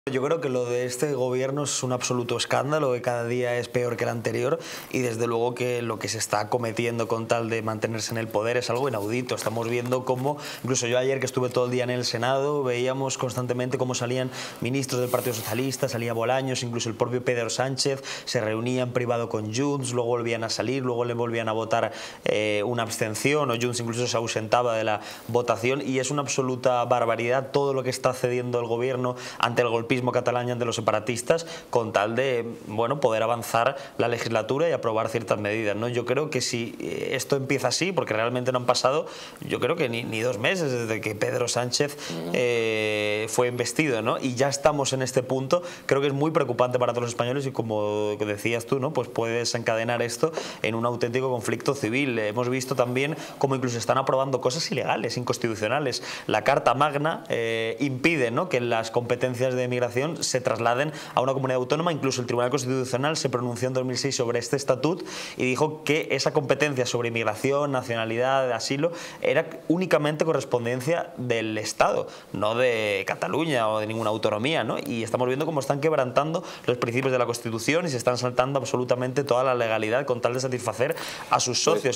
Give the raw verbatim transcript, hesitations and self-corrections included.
Yo creo que lo de este gobierno es un absoluto escándalo, que cada día es peor que el anterior y desde luego que lo que se está cometiendo con tal de mantenerse en el poder es algo inaudito. Estamos viendo cómo, incluso yo ayer que estuve todo el día en el Senado, veíamos constantemente cómo salían ministros del Partido Socialista, salía Bolaños, incluso el propio Pedro Sánchez, se reunía en privado con Junts, luego volvían a salir, luego le volvían a votar eh, una abstención o Junts incluso se ausentaba de la votación y es una absoluta barbaridad todo lo que está cediendo el gobierno ante el golpismo catalán y ante los separatistas con tal de bueno, poder avanzar la legislatura y aprobar ciertas medidas, ¿no? Yo creo que si esto empieza así, porque realmente no han pasado, yo creo que ni, ni dos meses desde que Pedro Sánchez eh, fue investido, ¿no? Y ya estamos en este punto, creo que es muy preocupante para todos los españoles y como decías tú, ¿no? Pues puede desencadenar esto en un auténtico conflicto civil. Hemos visto también cómo incluso están aprobando cosas ilegales, inconstitucionales. La Carta Magna eh, impide, ¿no?, que las competencias de migración se trasladen a una comunidad autónoma. Incluso el Tribunal Constitucional se pronunció en dos mil seis sobre este estatut y dijo que esa competencia sobre inmigración, nacionalidad, asilo, era únicamente correspondencia del Estado, no de Cataluña o de ninguna autonomía, ¿no? Y estamos viendo cómo están quebrantando los principios de la Constitución y se están saltando absolutamente toda la legalidad con tal de satisfacer a sus socios.